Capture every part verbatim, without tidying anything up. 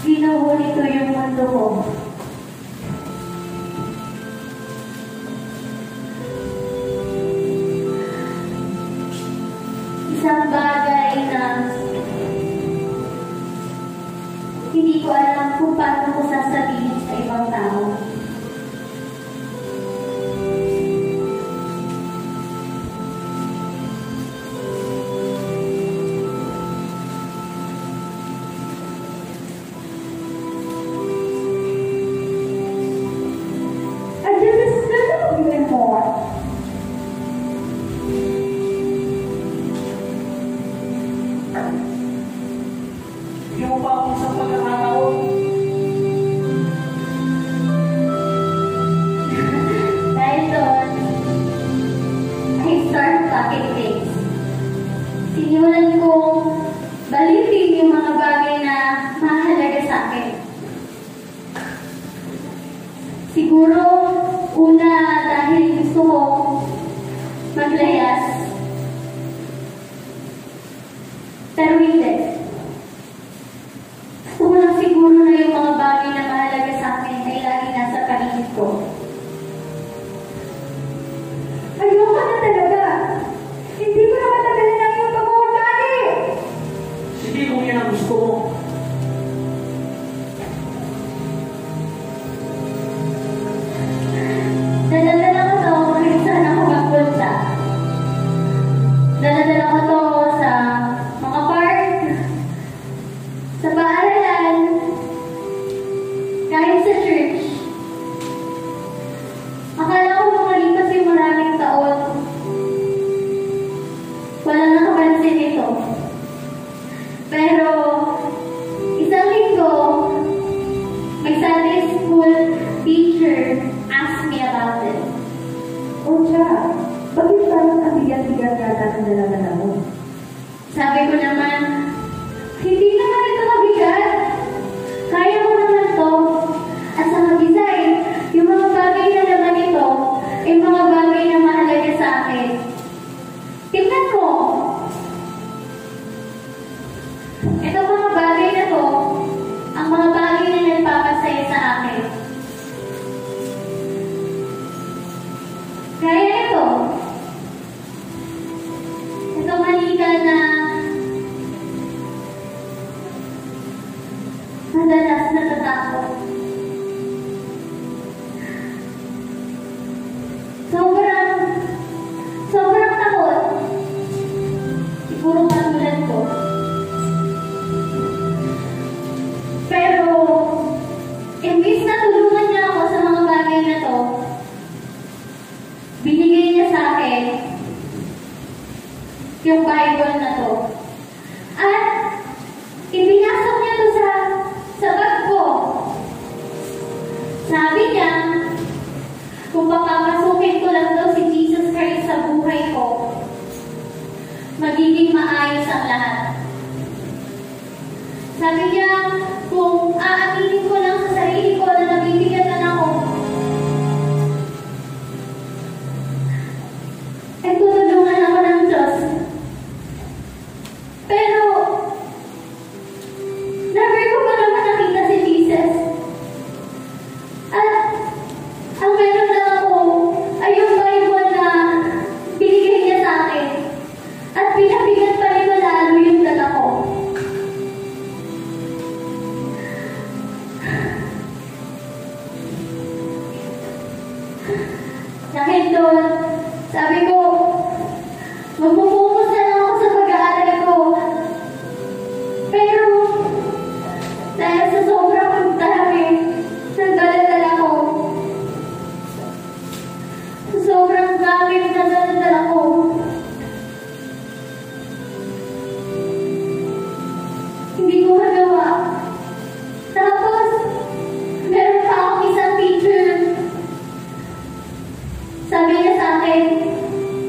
Ginuhuli ko yung mundo ko. Isang bagay na hindi ko alam kung paano ko sasabihin sa ibang tao. Sinimulan kong balitin yung mga bagay na mahalaga sa akin. Siguro, una dahil gusto ko maglayas. Pero hindi. Gusto ko lang siguro na yung mga bagay na mahalaga sa akin ay lagi nasa paligid ko. Ayoko na talaga. Hindi ko na matagalan ang iyong pag-ugali. Sige, kung yan ang gusto mo. Daladala ko to kahit saan ako magpunta. Daladala ko to sa mga park, sa paaralan, kahit sa church. Akala ko makalipas yung maraming taon. Wala nakapansin ito. Pero, isang linggo, may Sunday school teacher asked me about it. O siya, bakit parang ang bigat-bigat yata ng dalaman mo? Sabi ko naman, hindi naman ito mabigat. Kaya ko naman to. At sa mag-isa eh, yung mga bagay na naman ito, ay mga bagay na mahalaga sa akin. Tingnan mo. Itong mga bagay na to, ang mga bagay na nagpapasaya sa akin. Kaya ito, itong halika na madalas natatakot. Sobrang, sobrang takot. Siguro katulad ko. Pero, imbis na tulungan niya ako sa mga bagay na to, binigay niya sa akin yung Bible na to. At, ibinasok niya to sa, sa bag ko. Sabi niya, kung papapasukin ko lang daw si Jesus Christ sa buhay ko, magiging maayos ang lahat. Sabi niya, kung aaminin ko lang sa sarili ko na nabibigatan ako, ay tutulungan ako ng Diyos. Pero, never ko pa naman nakita si Jesus. At, ang meron lang ako ay yung Bible na binigay niya sa akin. At pinabigat pa rin ko lalo yung dala ko. Dahil doon, sabi ko, magpupumus na lang ako sa pag-aaral ko. Pero, dahil sa sobrang pagdami ng dala-dala ko, sa sobrang dami ng dala-dala ko, hindi ko magawa. Tapos, meron pa akong isang teacher. Sabi niya sa akin,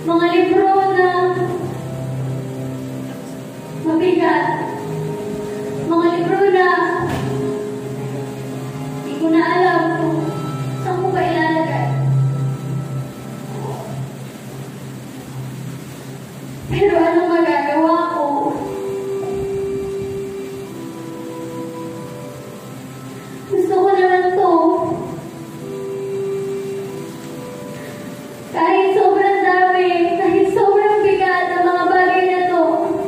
mga libro na mabigat, mga libro na hindi ko na alam kung saan ko ba ilalagay. Pero anong magagawa ko? Gusto ko naman to. Kahit sobrang dami, kahit sobrang bigat ang mga bagay na to,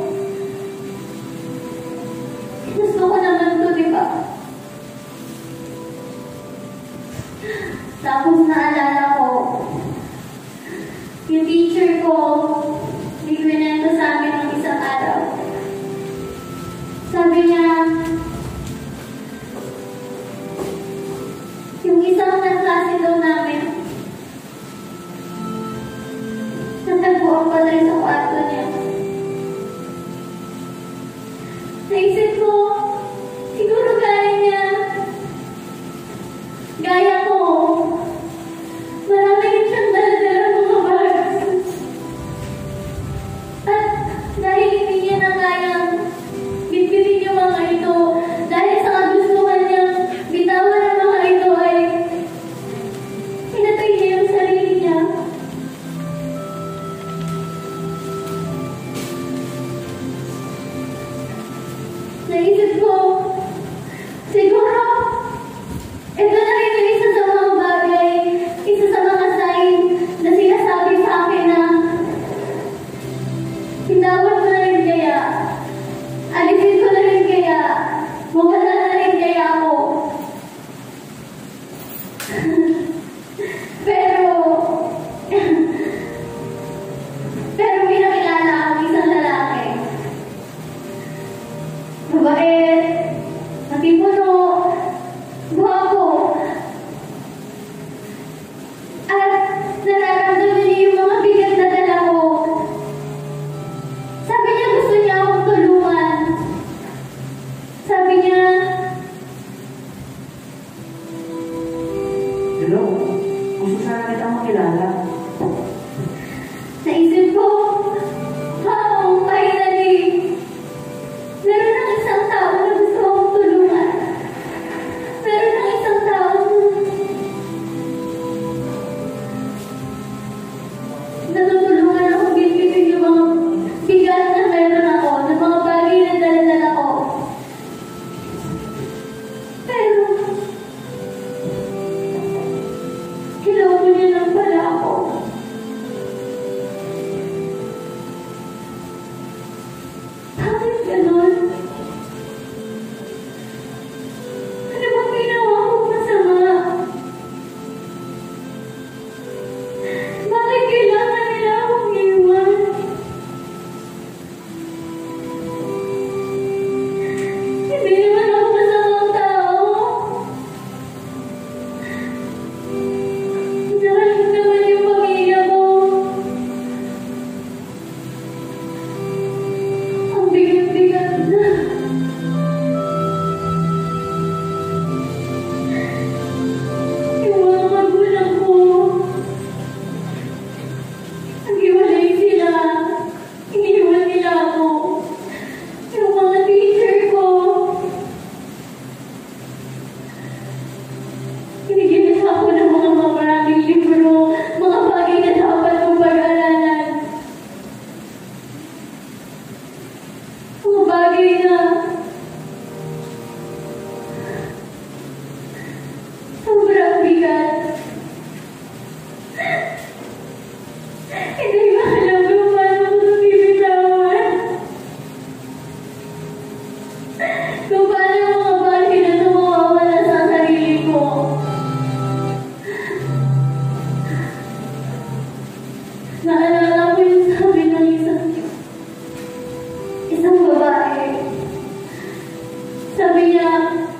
gusto ko naman to, di ba? Tapos naalala ko, yung teacher ko, may kwento sa amin ng isang araw. Sabi niya, yung isang kaklase daw namin, natagpuan pala sa kwarto niya. Naisip ko, siguro gaya niya, gaya ko, marami rin siyang dala-dala mga bags. At dahil hindi niya na kayang bitbitin yung mga ito, dahil sa kagustuhan niyang bitawan ang mga ito ay pinatay niya yung sarili niya. Naisip ko, siguro, ito na rin yung isa sa mga bagay, isa sa mga sign na sinasabi sa akin na hinawag ko na rin kaya, alisin ko na rin kaya, mawala na rin kaya ako. Pero, pero may nakilala akong isang lalaki. Mabait, matipuno, guwapo, at nararamdaman niya yung mga bigat na dala ko. Sabi niya gusto niya akong tulungan. Sabi niya, Hello, gusto sana kitang makilala. naisip ko, wow, finally, meron ng isang tao na gusto akong tulungan. Meron ng isang tao na natutulungan akong bitbitin yung mga bigat na meron ako, ng mga bagay na dala-dala ko. Pero, kiloko niya lang pala ako. Bakit ganon? Ano bang ginawa kong masama? Bakit kailangan nila akong iwan? Hindi naman ako masamang tao. Naraling naman yung pamilya ko. Ang bigat-bigat na. Yung mga magulang ko, nag-iwalay sila. Iniwan nila ako. Yung mga teacher ko, binigyan nila ako ng mga maraming libro, mga bagay na dapat kong pag-aralan. Mga bagay na sobrang bigat. Hindi ko alam kung paano ko ito bibitawan. Kung paano yung mga bagay na ito mawawala sa sarili ko. Naalala ko yung sabi ng isang isang babae. Sabi niya,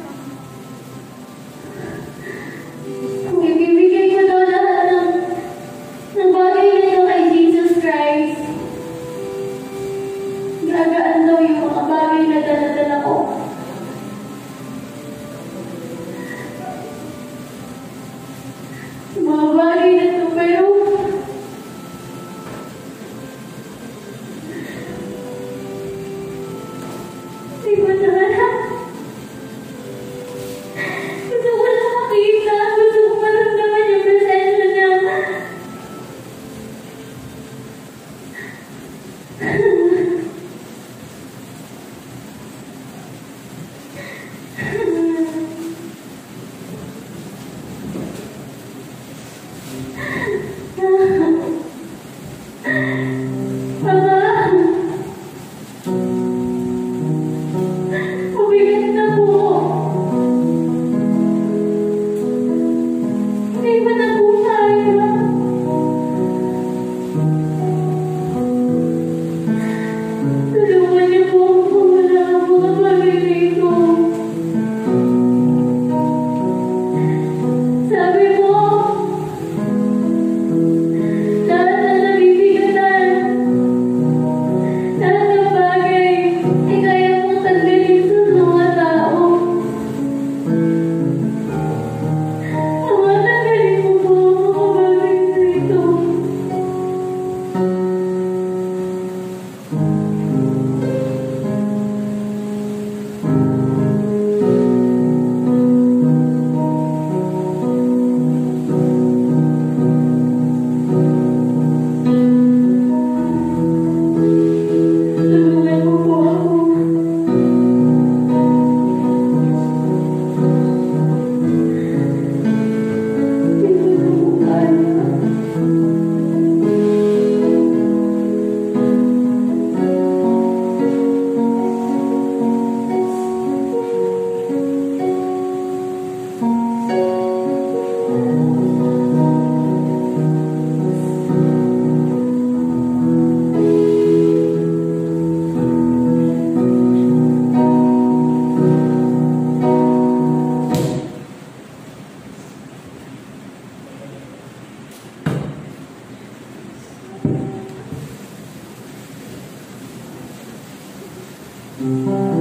kung ibibigay ko daw lahat ng, ng bagay na ito kay Jesus Christ, gagaan daw yung mga bagay na dala-dala ko. Mga bagay na ito, pero Thank you.